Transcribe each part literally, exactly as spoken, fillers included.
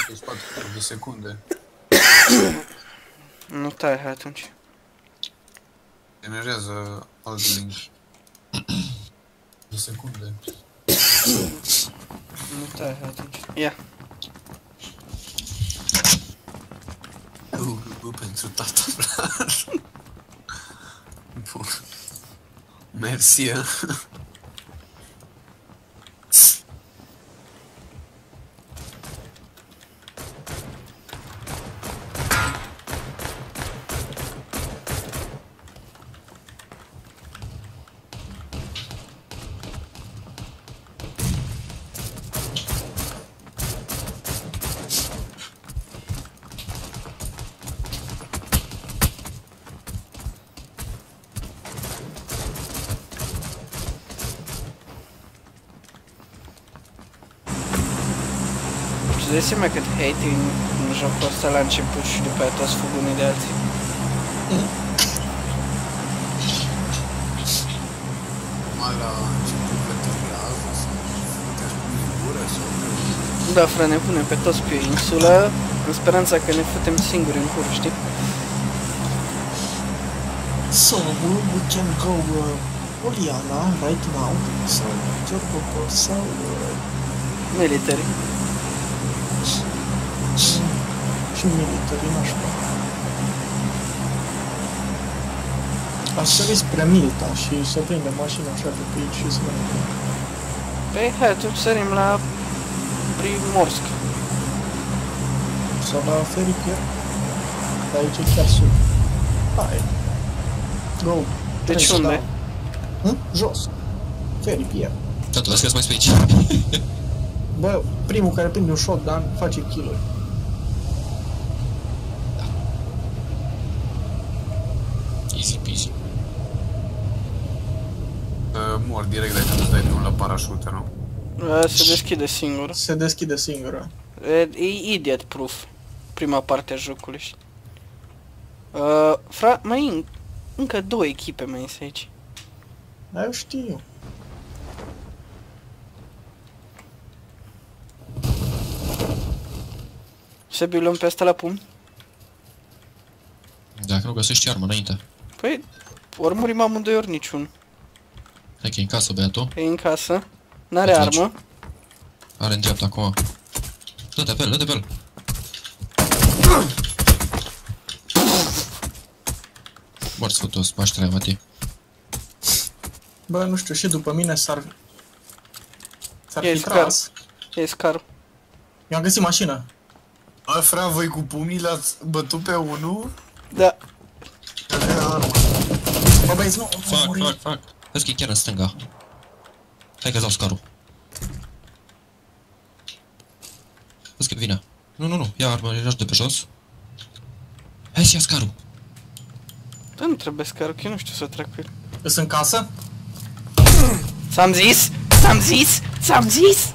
patruzeci și patru de secunde. Nu tai, hai atunci. Generează alt link. De secunde. Nu tai, hai atunci. Ia. Uh, uh, pentru tata, frate. Bun. Mersi. Și dai seama cât hate în, în jocul ăsta la început și după aia toți fug unii de alții. Mai la început veteriază sau puteți pune în gură sau... Da, frate, ne punem pe toți pe insulă în speranța că ne futem singuri în cur, știi? So, we can go uh, Oliana right now, sau Georgopol, sau... Uh, Military. și military, nașpa. Aș sări spre Milta și să prindem mașina așa de pe aici și să mergem. Păi, hai, atunci sărim la Primorsk. Sau la Feripier. Dar aici e chiar sub. Hai. Go. Deci unde? Hm? Jos. Feripier. Tatu, vezi că mai pe aici. Bă, primul care prinde un shotgun face kill-uri. Easy peasy. Uh, mor direct dacă îți dai drumul la parașute, nu? Se deschide singur. Se deschide singură. E, e idiot proof. Prima parte a jocului, știi? Uh, fra, mai în, încă două echipe mai sunt aici. Da, eu știu. Se bilăm pe asta la pumni? Dacă nu găsești armă înainte. Păi, ori murim amândoi, ori niciun. Hai că e în casă, băiatul. E în casă. N-are Atunci. armă. Are în dreapta acum. Dă-te pe el, dă-te pe el. Mor sfătos, m-aș trăia, Matei. Bă, nu știu, și după mine s-ar... S-ar E fi scar. tras. E scarul. Eu am găsit mașină. Bă, frate, voi cu pumnii l-ați bătut pe unul? Da. Care armă? Bă, băieți, nu, nu Fac, muri. fac, fac. Vezi că e chiar în stânga. Hai că-ți dau scarul. Vezi că vine. Nu, nu, nu, ia armă, ești de pe jos. Hai să ia scarul. Da, nu trebuie scarul, că eu nu știu să trec cu el. Îs în casă? Ți-am zis! Ți-am zis! Ți-am zis!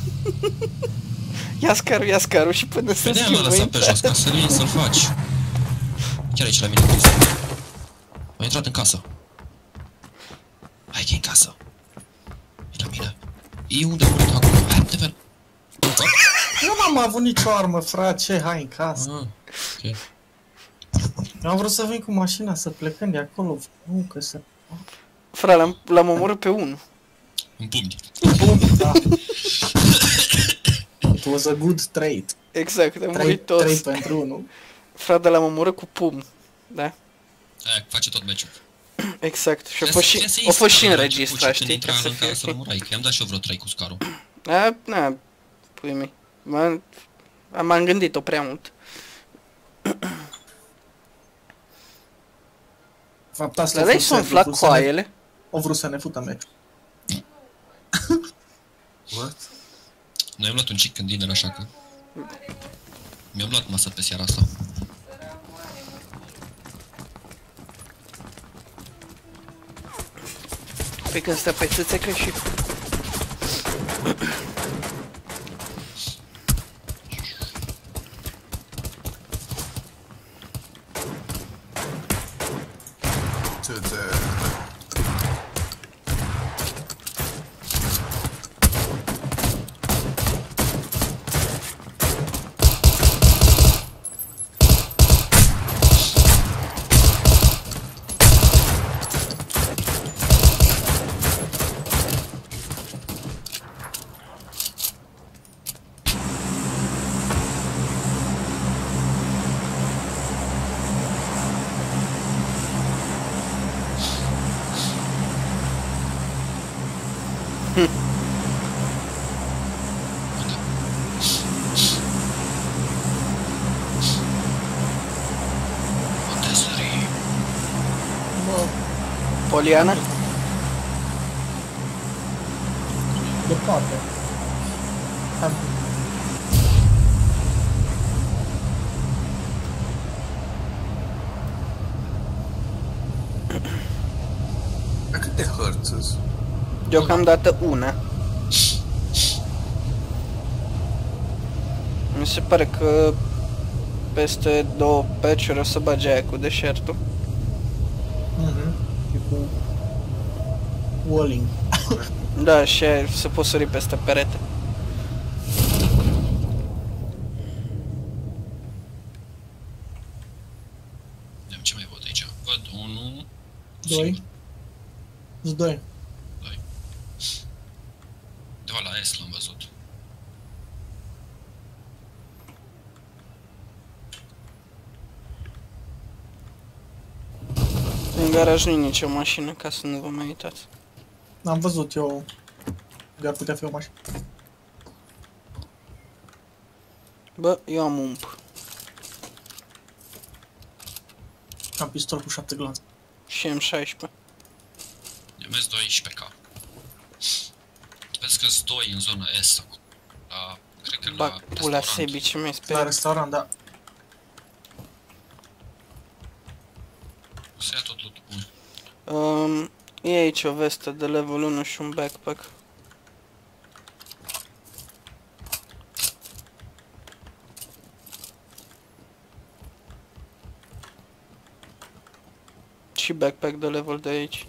Ia scarul, ia scarul și până se Vedeam l-a lăsat pe schimbă. jos, ca să vii să-l faci. Chiar aici la mine, Cristi. A intrat în casă. Hai că e în casă. E la mine. E unde a murit acolo. Hai, te fel. Nu am avut nicio armă, frate, ce, hai în casă. Ah, ok. Eu am vrut să vin cu mașina, să plecăm de acolo. Nu, că să... Fra, l-am, l-am omorât pe unul. În pumni. Bun, da. It was a good trade. Exact, am Trei, murit trei toți. pentru unul. Fra, dar l-am omorât cu pumn. Da? Aia face tot meciul. Exact. Și a Trebuie fost să- și, trebuie să a fost iei și scarul la înregistrat, început și știi? când Ca să intra în fie casă, ok. murai, că i-am dat și eu vreo trei cu scarul. Da, na, pui mei. M-am m-am gândit-o prea mult. Fapt, asta Dar a dai fost să-mi serverul, flac vrut să ne- coaiele. Au vrut să ne fută meciul. What? Noi am luat un chicken dinner, așa că... Mi-am luat masă pe seara asta. Pe când stă pe țâțecă și... Ce-te... Poliana? Departe. Hai. Dar câte hărți sunt? Deocamdată una. Mi se pare că peste două patch-uri o să bage aia cu deșertul. Mhm. Și cu walling. Da, și aia să poți sări peste perete. Vedem ce mai văd aici. Văd unul. Doi. Sunt doi. Doi. Undeva la S l-am văzut. În garaj nu e nicio mașină, ca să nu vă mai uitați. Am văzut eu. Dar putea fi o mașină. Bă, eu am ump. Am pistol cu șapte glanțe. Și M șaisprezece. Eu merg doisprezece K. Vezi că-s doi în zona S acum. La, cred că Bag la pula restaurant. Sebi, ce mai La sperie. restaurant, da. O să ia tot loot bun. Um, e aici o vestă de level unu și un backpack. Și backpack de level de aici.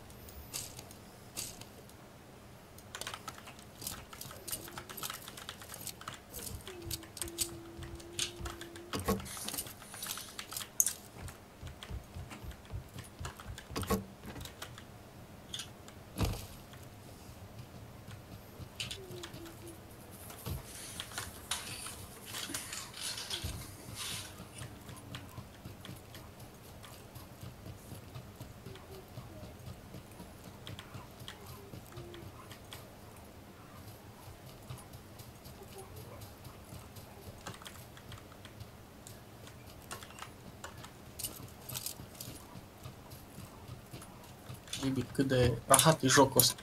Nimic, cât de rahat e jocul ăsta.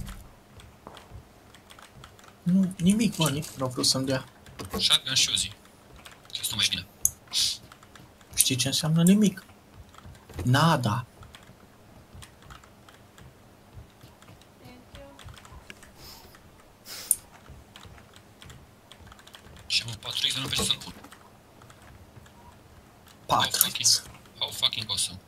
Nu, nimic, mă, nimic nu vreau să-mi dea. Shotgun și Uzi. Și asta mai bine. Știi ce înseamnă nimic? Nada. Și am un patru X, dar nu pe ce să-l pun. patru. How fucking awesome.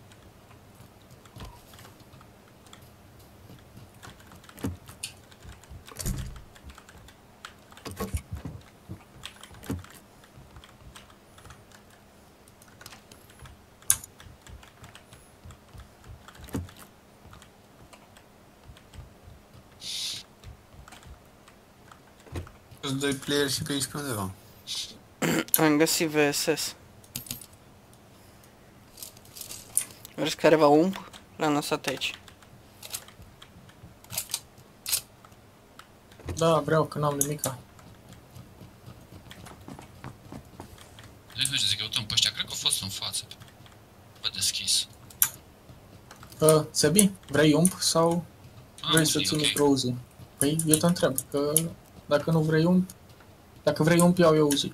Sunt doi player și pe aici pe undeva. Am găsit V S S. Vreți careva ump? L-am lăsat aici. Da, vreau, că n-am nimica. Deci merge să căutăm pe ăștia, cred că au fost în față. Bă, deschis. Uh, Sebi, vrei ump sau Ah, vrei Uzi, să ții ok. micro-Uzi? Păi eu te întreb, că dacă nu vrei ump, dacă vrei ump, iau eu Uzi.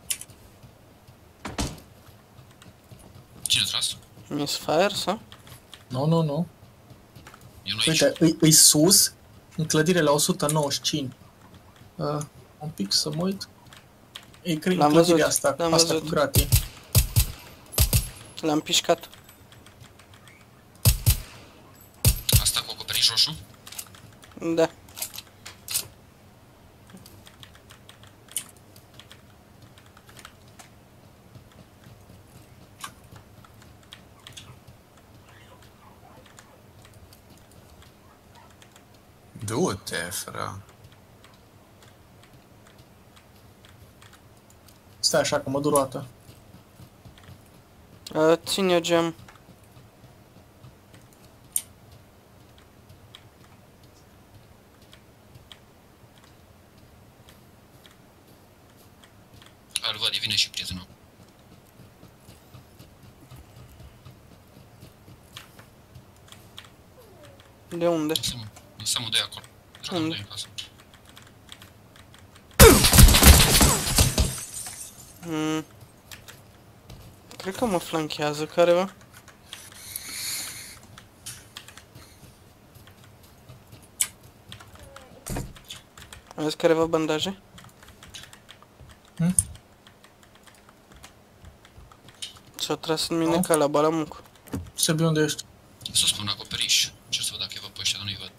Cine a tras? Misfire sau? Nu, nu, nu. Eu nu aici. Uite, îi, îi sus, în clădire la o sută nouăzeci și cinci. Uh, un pic să mă uit. E, cred, L-am clădirea văzut, asta, l-am asta văzut. cu gratii. L-am pișcat. Asta cu acoperiș roșu? Da. Du-te, fra. Stai așa, că mă dur o dată. Uh, țin eu gem. Îl văd, vine și prietenul. De unde? Lăsăm, lăsăm-o de acolo. Era Unde? de în casă. Mm. Cred că mă flanchează careva. Aveți careva bandaje? Hm? S-a tras în mine Nu. ca la balamuc. Sebi, unde ești? Sus pe un acoperiș. Încerc să văd dacă îi văd pe ăștia, dar nu-i văd.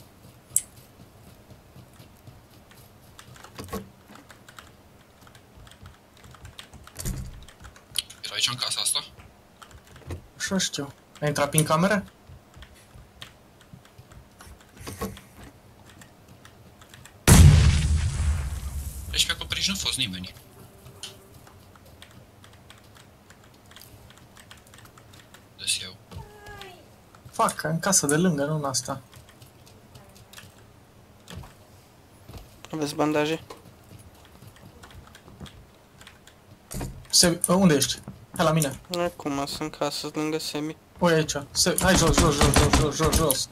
Era aici în casa asta? Așa știu. Ai intrat prin cameră? Deci pe acoperiș nu a fost nimeni. Des eu. Fac, în casă de lângă, nu în asta. Aveți bandaje? Sebi, unde ești? Hai la mine. Acum sunt în casă, lângă Semi. Oi aici. Sebi, hai jos, jos, jos, jos, jos, jos, jos.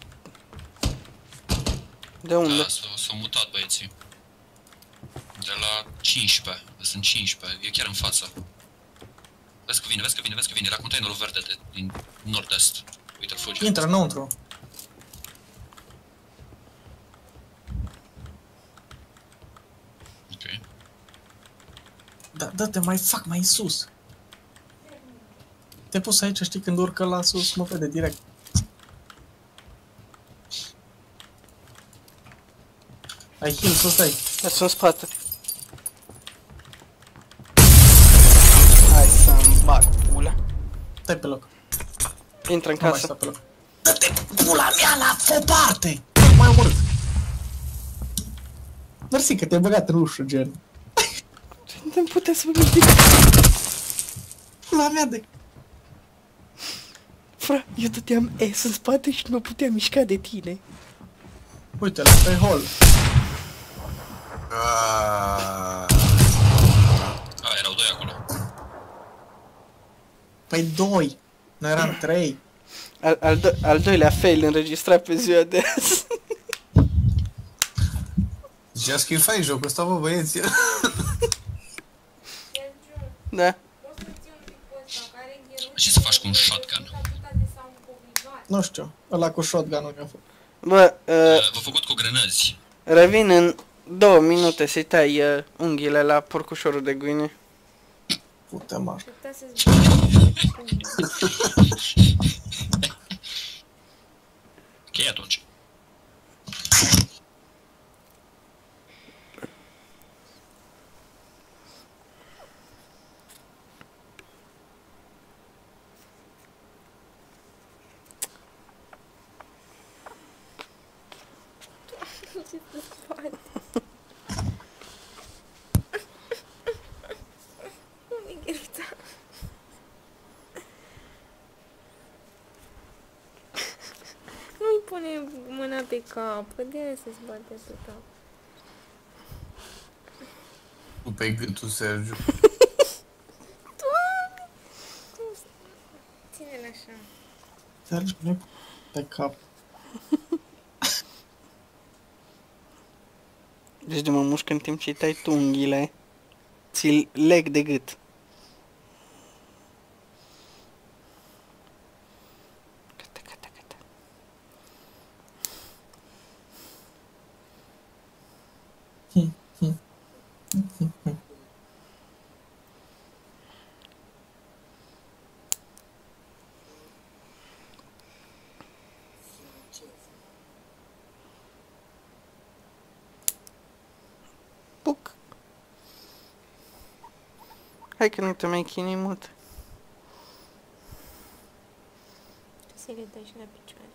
De unde? Da, s-au s-au mutat băieții. De la cincisprezece. Sunt cincisprezece. E chiar în față. Vezi că vine, vezi că vine, vezi că vine. Era containerul verde de, din nord-est. Uite-l fuge. Intră înăuntru. Ok. Da, dă-te, mai fac, mai sus. Te-ai pus aici, știi, când urcă la sus, mă vede direct. Ai heal, să stai. Sunt în spate. Hai să-mi bag pula. Stai pe loc. Intră în Nu mai casă. sta pe loc. Dă-te, pula mea, la o parte! Nu mai omorât. Mersi că te-ai băgat în ușă, gen. Nu puteți să vă gândiți. Pula mea de... Fra, eu dăteam S în spate și nu puteam mișca de tine. Uite-l, pe hol. Aaaa. A, erau doi acolo. Păi doi. Noi eram trei. Al, al, do al doilea fail înregistrat pe ziua de azi. Zicea că e fain jocul ăsta, bă, băieți. Da. Ce să faci cu un shotgun? Nu știu, ăla cu shotgun-ul mi-a făcut. Bă, uh, V-a făcut cu grenăzi. revin în două minute să-i tai uh, unghiile la porcușorul de guine. Pute mă. Ok, atunci. Ce se poate? Nu mi-e gheruța. Nu-i pune mâna pe cap, că de aia se bate atâta. Nu pe gâtul, Sergiu. Doamne! Cum s- Ține-l așa. Sergi, nu pe cap. Deci de mă mușcă în timp ce îi tai tu unghiile. Ți-l leg de gât. Gata, gata, gata. Puc. Hai că nu te mai chinui mult. Să le dai și la picioare.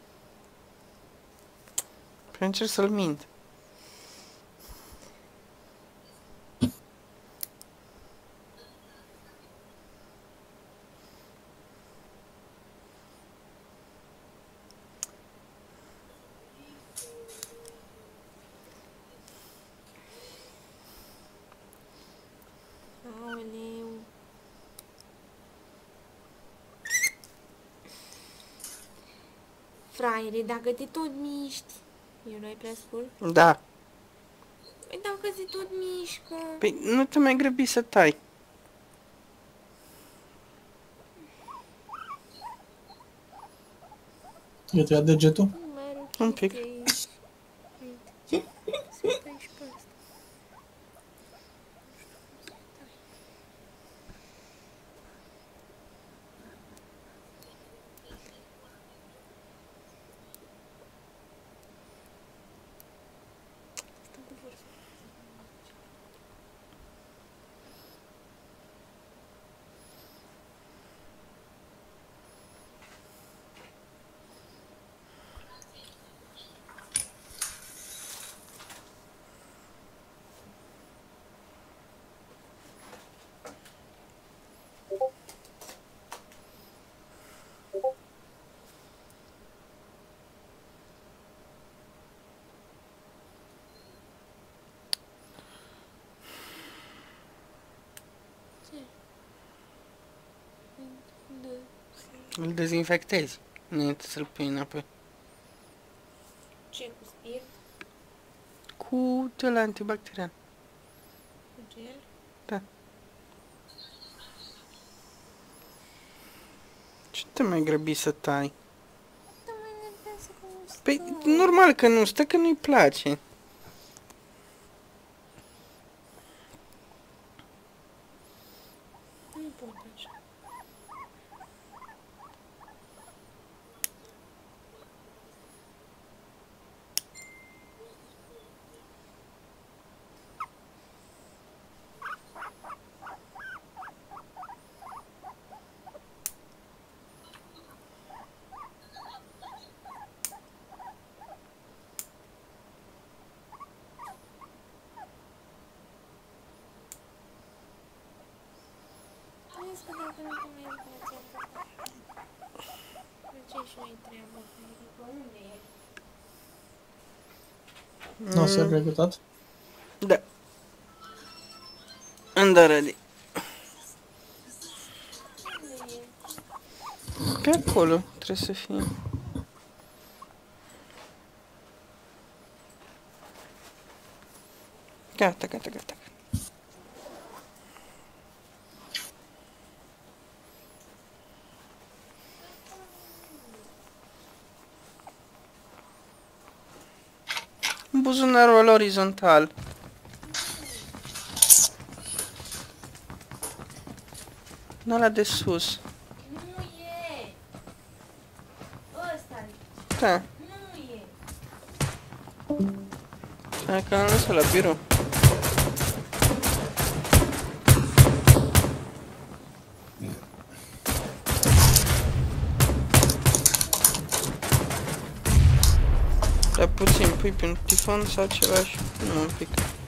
Păi încerc să-l mint. Aoleu. fraiere, dacă te tot miști. Eu nu ai prea scurt? Da. Păi dacă se tot mișcă... Păi nu te mai grăbi să tai. Eu te ia degetul? Mai are o Un pic. chestie aici. Uite. Se uită aici pe asta. Îl dezinfectezi. Înainte să-l pui înapoi. Ce, cu spirit? Cu gel antibacterian. Cu gel? Da. Ce te mai grăbi să tai? Da, mai nervează că nu stă. Păi normal că nu stă, că nu-i place. Nu pot așa. Vezi că dacă nu te mai îmbrați atâta. De ce și noi treabă? Adică unde e? Nu o să regretat? Da. Andare. Unde e? Pe acolo trebuie să fie. Gata, gata, gata. Buzunarul orizontal. În ăla de sus. Nu e! Ăsta-i! Da. Nu e! Hai că am lăsat la birou. Dar puțin, pui pe un tifon sau ceva și nu un pic.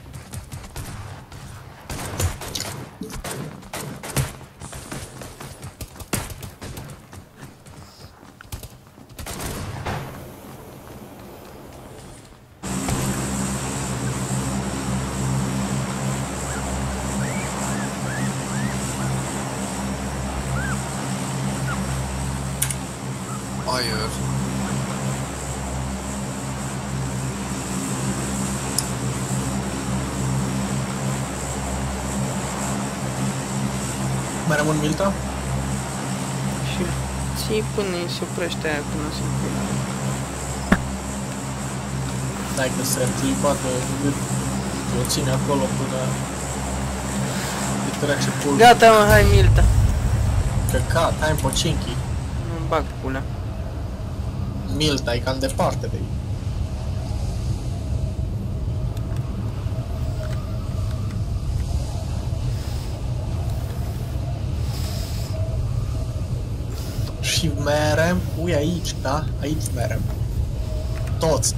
Aer. Mai rămân Milta? Și ții până îi se oprește aia până se pune. Dai că Sergii poate o ține acolo până îi trece pulul. Gata, mă, hai Milta. Căcat, hai în Pocinchi. Nu bag pula. Milta e cam departe de ei. Și merem, ui aici, da? Aici merem. Toți.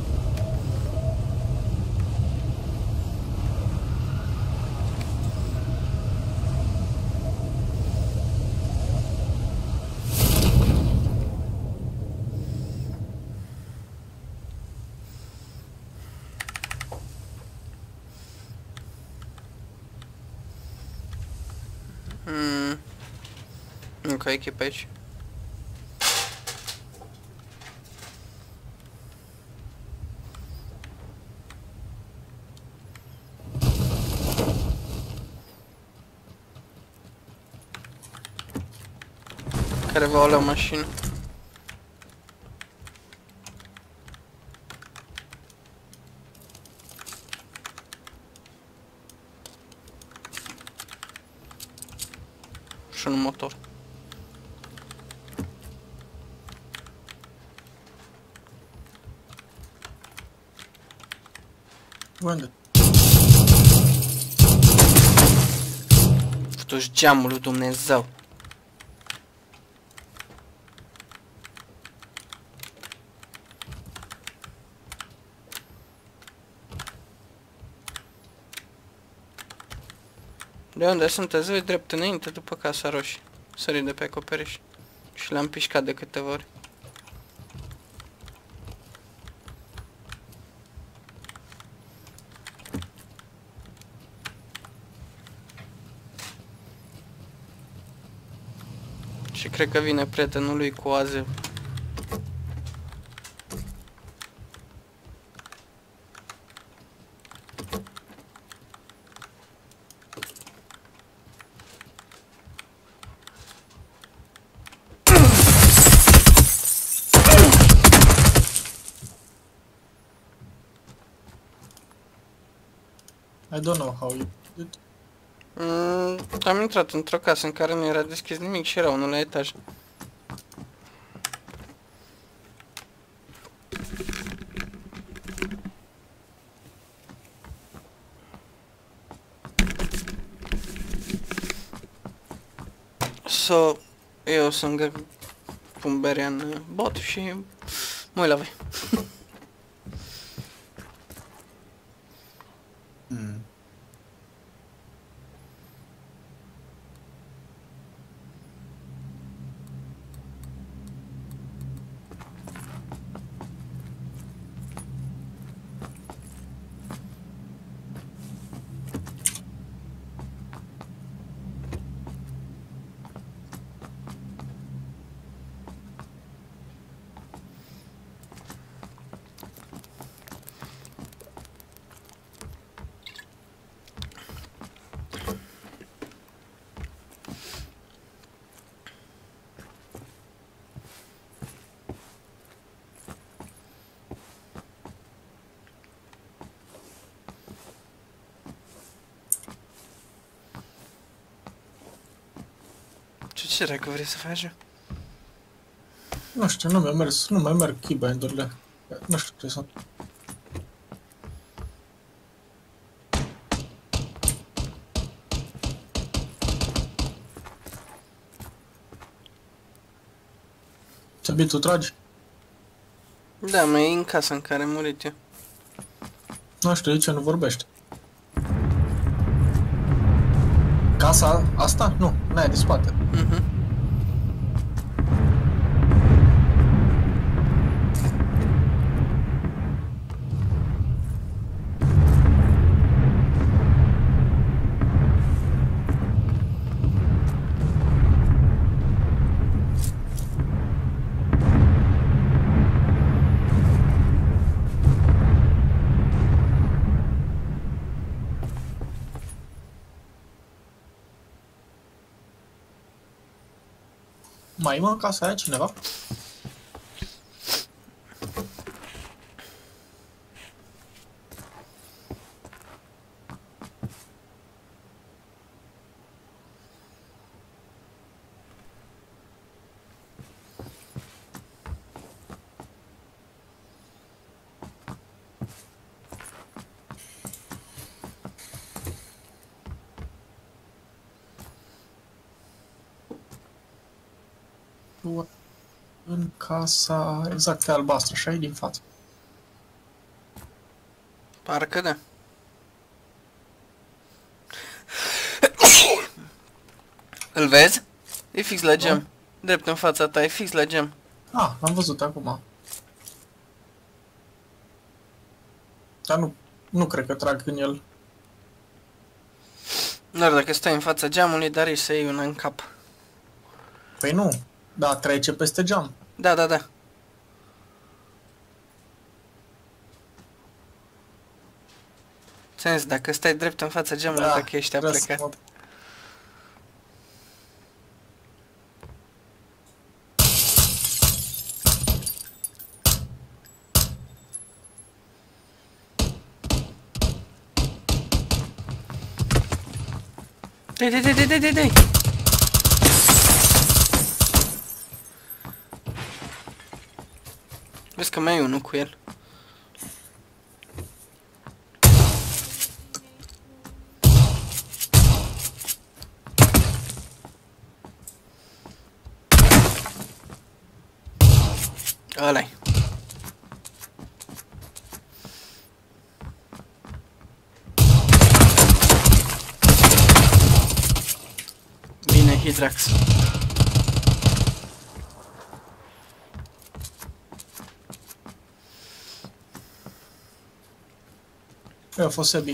Hmm. Încă echipă aici. care va lua mașină. Și un motor. Unde? Futu-și geamul lui Dumnezeu. De unde sunteți voi? Drept înainte, după Casa Roșie. Sări de pe acoperiș. Și le-am pișcat de câteva ori. Și cred că vine prietenul lui cu aze. I don't know how you did. Mm, am intrat într-o casă în care nu era deschis nimic și era unul la etaj. So, eu sunt pun berea în bot și mă uit la voi. Mm. Ce dracu vrei să faci? Nu știu, nu mi-a mers, nu mai merg keybind-urile. Nu știu ce sunt. Ți-a tu tragi? Da, mai e în casa în care am murit eu. Nu știu de ce nu vorbește. Casa asta? Nu, n-aia de spate. Mhm. Mai e mă în casa aia cineva? În casa exact pe albastră, și ai din față. Parcă da. Îl vezi? E fix la geam. Drept în fața ta, e fix la geam. Ah, l-am văzut acum. Dar nu, nu cred că trag în el. Doar dacă stai în fața geamului, dar ești să iei una în cap. Păi nu, da, trece peste geam. Da, da, da. Ți-am zis, dacă stai drept în fața geamului, Da, dacă ești a vreau să plecat. mă- Dai, dai, dai, dai, dai, dai, dai! Vezi că mai e unul cu el. Ăla-i. Bine, Hidrax. Eu a fost Sebi.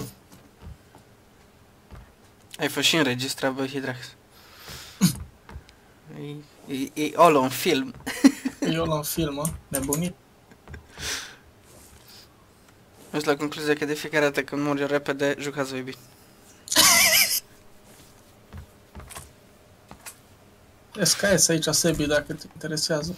Ai fost și înregistrat, bă, Hidrax. E, e, e all on film. Eu l-am film, nebunit. Am la concluzia că de fiecare dată când mori repede, jucați voi bine. S K S aici, Sebi, dacă te interesează.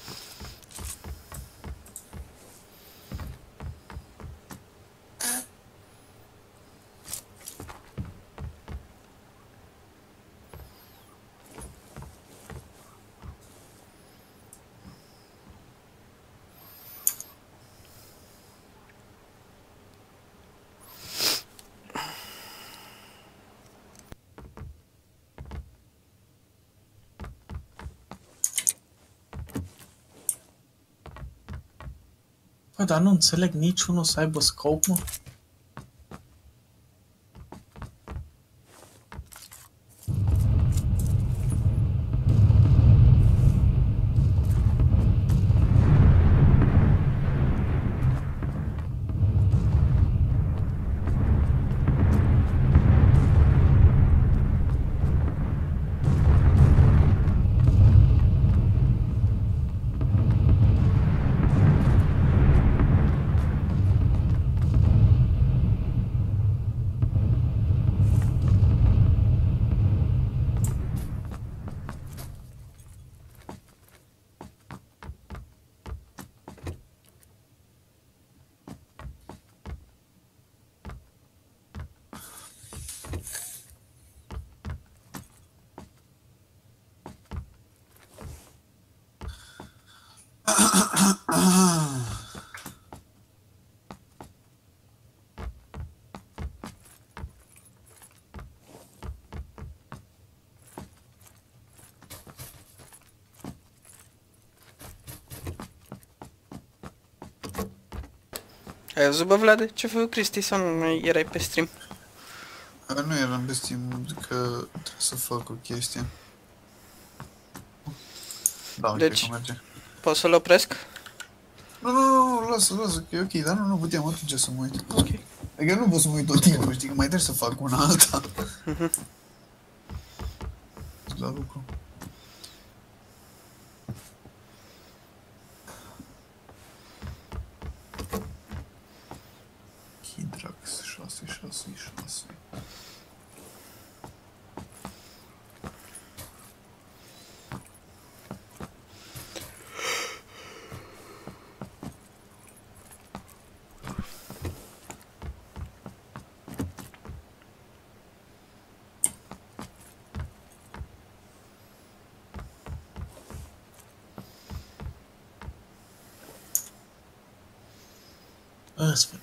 Bă, dar nu înțeleg niciunul să aibă scope, mă. Ai văzut, bă, Vlade? Ce a făcut Cristi sau nu mai erai pe stream? A, nu eram pe Steam, că trebuie să fac o chestie. Da, uite Deci- că merge. Pot să-l opresc? Nu, nu, nu, nu, lasă, lasă, că e ok, dar nu, nu puteam atunci să mă uit. Ok. Adică nu pot să mă uit tot timpul, știi, că mai trebuie să fac una alta. Mhm. La lucru. Hidrax șase șase șase. Astfel.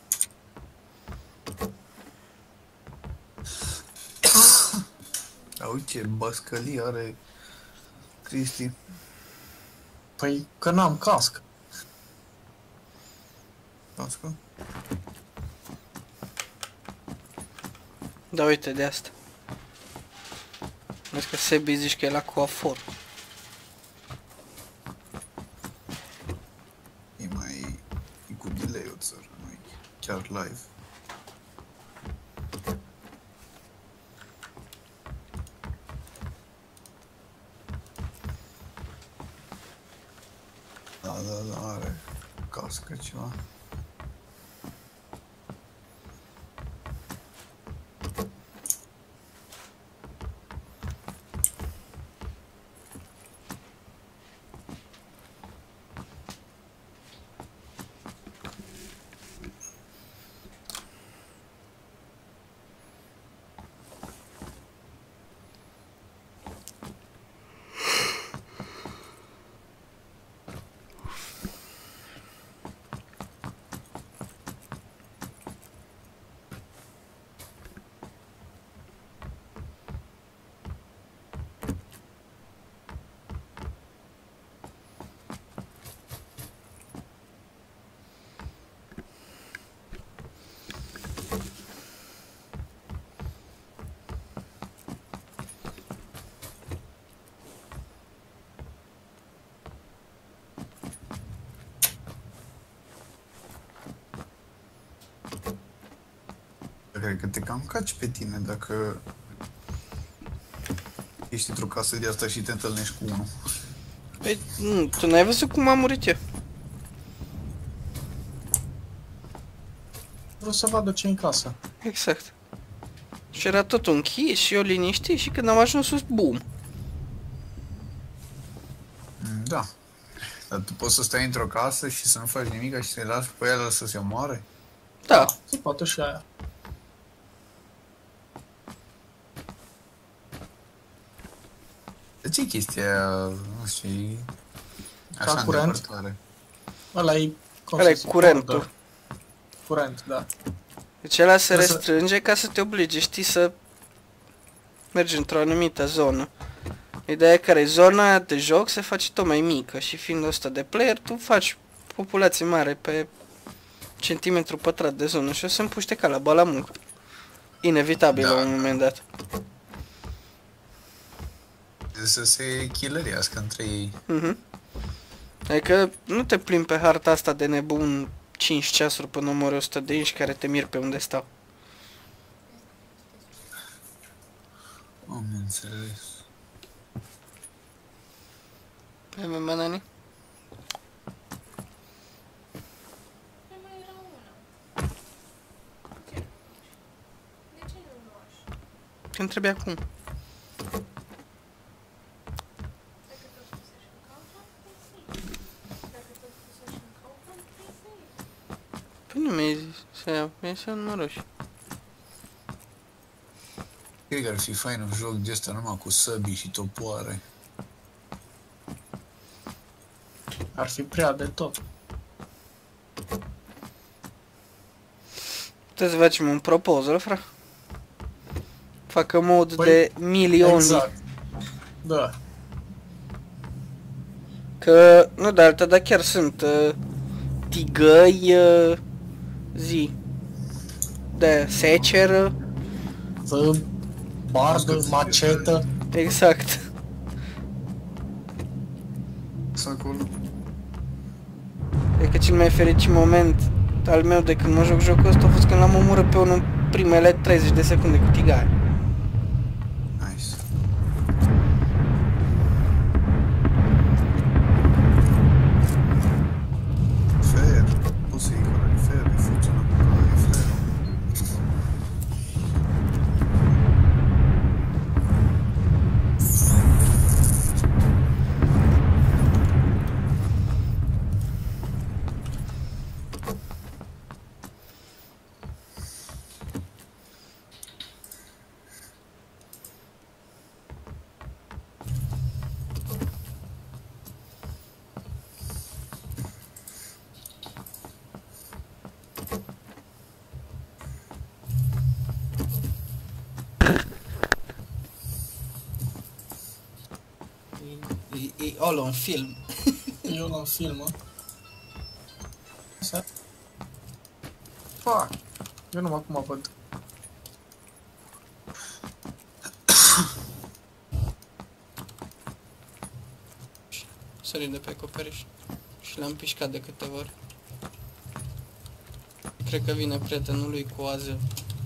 A, uite, ce bascălie are Cristi. Păi că n-am cască. Cască? Da, uite de asta. Vezi că Sebi zici că e la coafor. E mai... e cu delay-ul, țără, nu e chiar live. Da, da, da, are cască ceva. cred că te cam caci pe tine dacă ești într-o casă de asta și te întâlnești cu unul. Păi, nu, tu n-ai văzut cum am murit eu? Vreau să vadă ce în casă. Exact. Și era tot închis și eu liniștit și când am ajuns sus, bum. Da. Dar tu poți să stai într-o casă și să nu faci nimic și să-i lași pe el să se omoare? Da. Se poate și aia. De ce chestia, nu știu, e așa Ca curent? îndepărtare? Ăla e... cum Ăla e să zic, curentul. order. Curent, da. Deci ăla se Trebuie să- restrânge ca să te oblige, știi, să mergi într-o anumită zonă. Ideea e care zona aia de joc se face tot mai mică și fiind o sută de player, tu faci populație mare pe centimetru pătrat de zonă și o să împuște ca la balamuc. Inevitabil Da. la un moment dat. Să se killeriască între ei. Mhm. Adică nu te plimbi pe harta asta de nebun cinci ceasuri până omori o sută de inși care te mir pe unde stau. Am înțeles. Hai, mă, banani? Păi mai era una. Ce? De ce nu o luași? Când trebuie acum. Dacă tot fusese în Kaufland, păi să iei. Dacă tot fusese în Kaufland, păi să iei. Păi nu mi-ai zis să iau, mi-ai să iau numai roșii. Cred că ar fi fain un joc de ăsta numai cu săbii și topoare. Ar fi prea de tot. Puteți să facem un proposal, fra? Facă mod Păi, de milioni. Exact. Da. Că, nu de alta, dar chiar sunt uh, tigăi, uh, zi, de seceră, Vă, bardă, macetă. exact. Să acolo. E că cel mai fericit moment al meu de când mă joc jocul ăsta a fost când l-am omorât pe unul în primele treizeci de secunde cu tigaie. Nice. Fer, poți să iei calorifer, e funcționă cu calorifer. E, e ăla un film. Eu la film, mă. Așa. Fuck. Eu numai acum văd. Sărim de pe acoperiș și l-am pișcat de câteva ori. Cred că vine prietenul lui cu ază.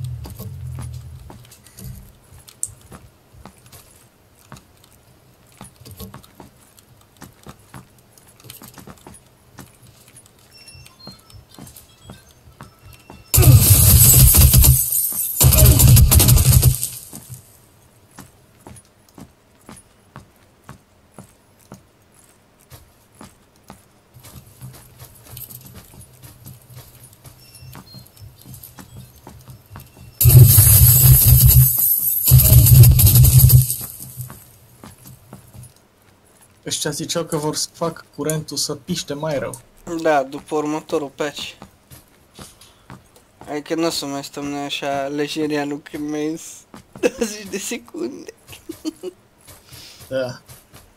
Ăștia ziceau că vor să facă curentul să piște mai rău. Da, după următorul patch. Adică nu o să mai stăm noi așa lejerianul când mai ies douăzeci de secunde. Da.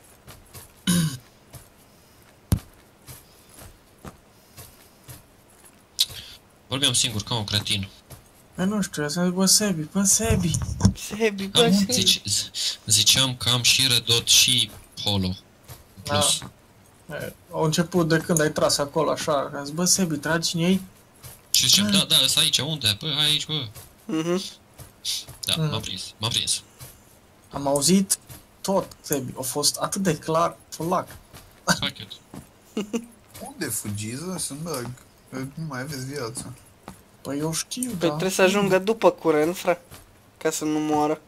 Vorbeam singur ca un cretin. Bă, nu știu, să zic, bă, Sebi, bă, Sebi. Sebi, bă, Am, Sebi. zice, z- ziceam că am și Redot și Polo. Plus. E, au început de când ai tras acolo, așa, am zis, bă, Sebi, tragi în ei? Și ziceam, da, da, ăsta aici, unde? Bă, hai aici, bă. Mhm. Da, Mm. m-am prins, m-am prins. Am auzit tot, Sebi. A fost atât de clar, fulac. Fuck it. Unde fugiți? Să merg. Nu mai aveți viață. Păi eu știu, Păi da. trebuie să ajungă după curent, frate. Ca să nu moară.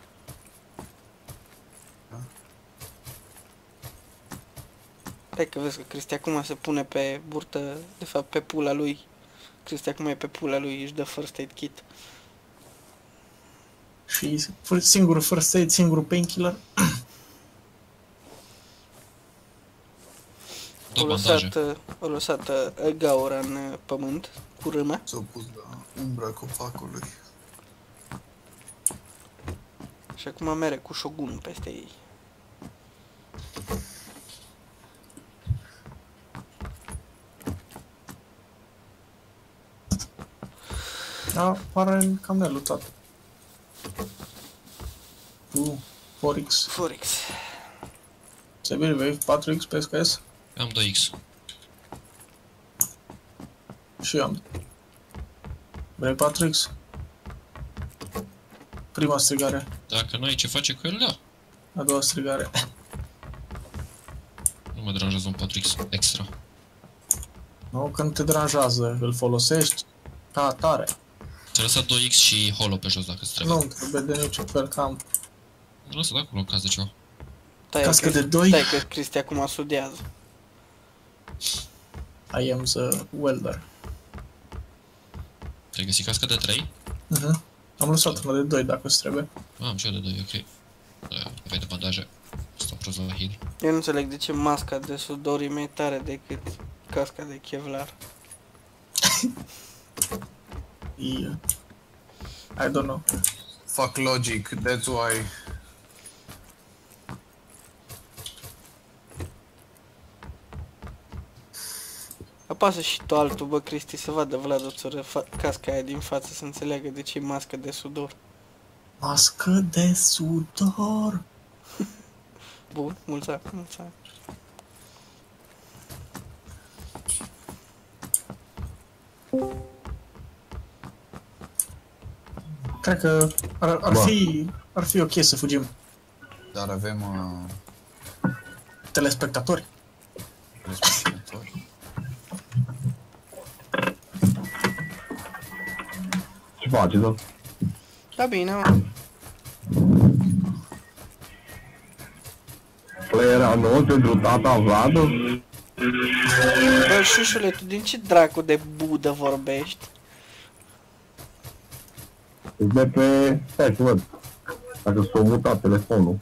Hai că vezi că Cristi acum se pune pe burtă, de fapt pe pula lui. Cristi acum e pe pula lui, își dă first aid kit. Și singurul first aid, singurul painkiller. O Două bandaje. lăsat, uh, o lăsat uh, gaura în uh, pământ, cu râmă. S-au pus la umbra copacului. Și acum mere cu șogunul peste ei. Da, pare cam nelutat. Tu, patru X. Forex. Sebi, vei patru X pe S K S? Am doi X. Și eu am. Vrei patru X? Prima strigare. Dacă nu ai ce face cu el, da. A doua strigare. Nu mă deranjează un patru X extra. Nu, că nu te deranjează, îl folosești ca atare. Ți-a lăsat doi X și holo pe jos dacă îți trebuie. Nu trebuie de niciun fel că am. Nu lăsat acolo în caz de ceva. Stai Cască că- de doi. Stai că Cristi acum studiază. I am the welder. Te-ai găsit cască de trei? Mhm. Am lăsat una de doi dacă îți trebuie. Ah, am și eu de doi, ok. Da, aveai de bandaje. Stau prost la heal. Eu nu înțeleg de ce masca de sudor e mai tare decât casca de Kevlar. E... I don't know. Fuck logic, that's why. Apasă și tu altul, bă, Cristi, să vadă Vlad o țără fa- casca aia din față, să înțeleagă de ce e mască de sudor. Mască de sudor. Bun, mulți ani, mulți ani. Cred că ar, ar, fi, ar fi ok să fugim. Dar avem uh, Telespectatori. respectatori. Ce faceți, da? Da bine, mă. Playera nouă pentru tata Vlad? Bă, șușule, tu din ce dracu de budă vorbești? Îți de pe... Stai să văd. Dacă s-a mutat telefonul.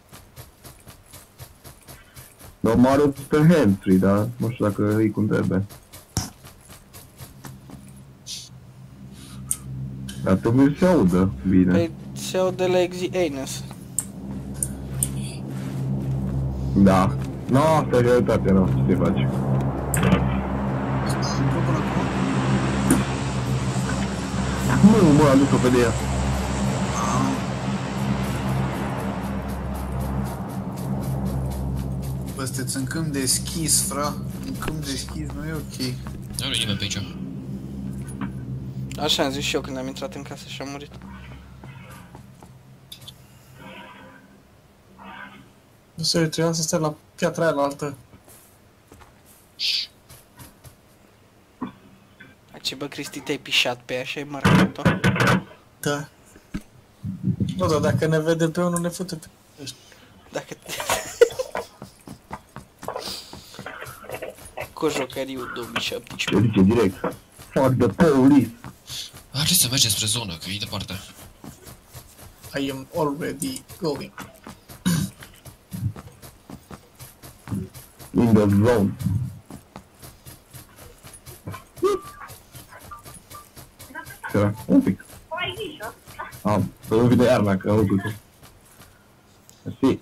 Normal e pe hands-free, dar nu știu dacă e cum trebuie. Dar trebuie să se audă bine. Păi se aude la Exi Anus. Da. Nu, asta e realitatea, nu, ce te faci. Nu, mă, am dus-o pe de ea. Bă, sunteți în câmp deschis, fra. În câmp deschis nu e ok. Nu are nimeni pe aici. Așa am zis și eu când am intrat în casă și am murit. Nu se trebuia să stai la piatra aia la altă. Ce bă, Cristi, te-ai pișat pe ea și ai marcat-o? Da. Nu, dar dacă ne vede pe unul, ne fute pe... Dacă te... Cojocăriu două mii șaptesprezece. Se zice direct. Fuck the police. Ar trebui să mergem spre zonă, că e departe. I am already going. In the zone. Era un pic. Am, să nu vine iarna, că nu știu. Si.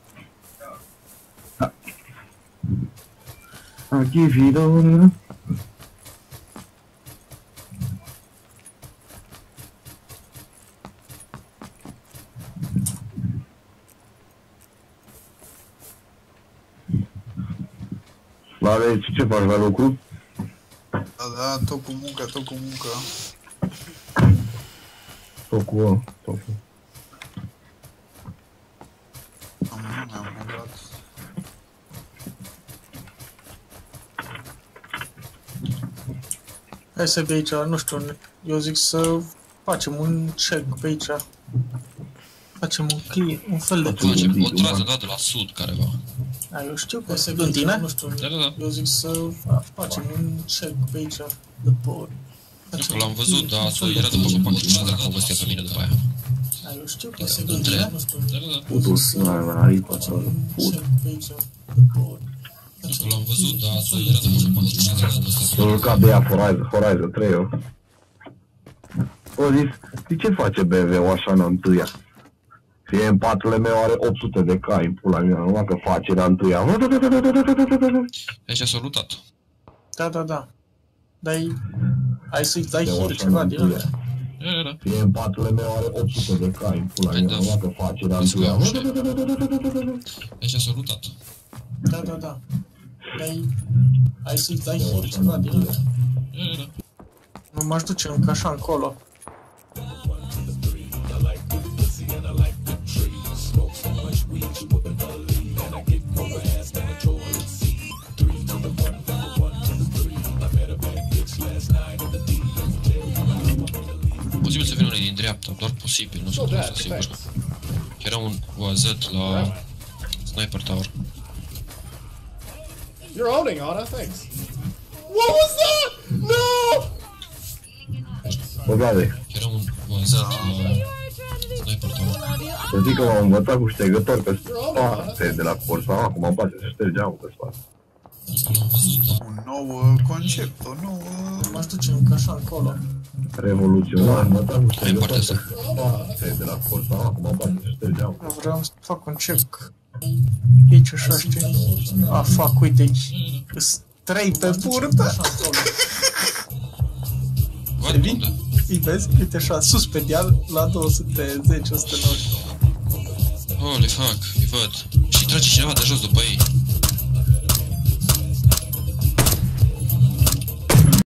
Ah. I'll give you the... La deci, ce faci la lucru? Da, da, tot cu muncă, tot cu muncă. Tocul, tocul. Am, am, am luat. Hai să de aici, nu știu, eu zic să facem un check pe aici. Facem un clear, un fel de clear. Facem o trază da, de la sud careva. A, eu știu că se în tine? Nu știu, Da, da, da. eu zic să facem un check pe aici de por. Nu știu, l-am văzut, dar era după copac și dacă au găsit pe mine după aia. A, eu știu că se în Între... tine? Da, Nu știu, da, da. Putul, nu ai mai aripa, facem un put. check pe aici de por. Nu știu, l-am văzut, dar era după copac și dacă au găsit pe S-a jucat de ea Horizon, Horizon trei, eu. O zis, știi ce face B M W așa în întâia? Fie în patele meu are opt sute de cai în pula mea, numai că face la întâia. Aici s-a lutat. Da, da, da. Dar hai să-i dai De hor așa ceva în din întâia. ăla. Da, da, da. Fie în patele meu are opt sute de cai în pula Hai, mea, da. numai că face la Îți întâia. iau și- Aici s-a lutat. Da, da, da. Dar hai să-i dai hor ceva din ăla. Da, da, da. Nu m-aș duce încă așa încolo. Posibil să vină unii din dreapta, doar posibil, nu sunt bad, sigur. thanks. Era un O A Z la Sniper Tower. You're owning, Anna. Thanks. What was that? No! Bă, Gade, Era un O A Z la Sniper Tower. să zic că m-am învățat cu ștergători pe spate de la Corsa, acum îmi place să șterg geamul pe spate. L-am văzut, da. Un nou uh, concept, o nouă... M-aș duce încă așa încolo. Revoluționar, am învățat cu Hai în partea ștergători asta. pe spate de la Corsa, acum îmi place să șterg geamul. Eu vreau să fac un check. Aici așa, știi? A, fac, uite aici. Îs trei pe burtă. Văd Te vii? unde? Îi vezi? Uite așa, sus pe deal, la două sute zece, o sută nouăzeci. Holy fuck, îi văd. Și trage cineva de jos după ei.